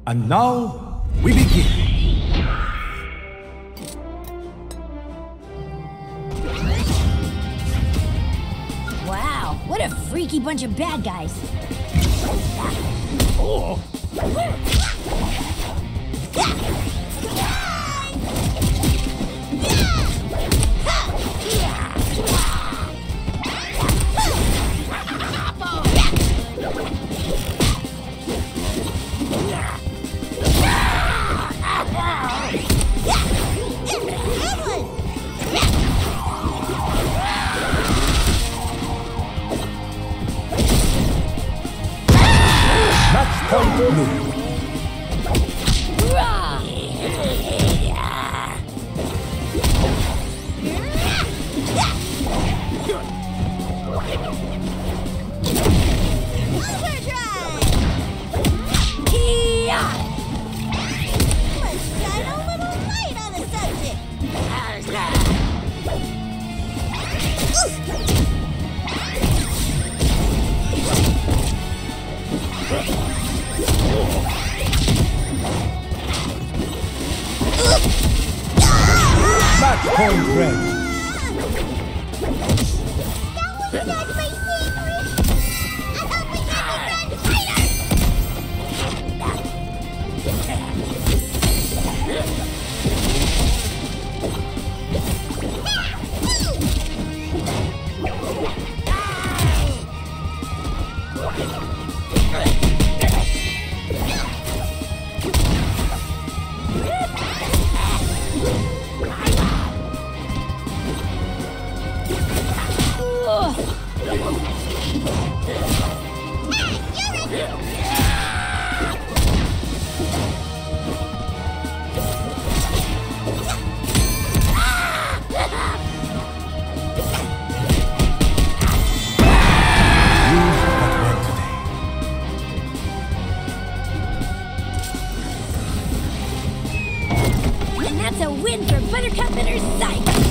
And now, we begin. Wow, what a freaky bunch of bad guys. Oh. Match point blue. Match point red. That was not my favorite! I hope we can be friends later! And that's a win for Buttercup and her sight.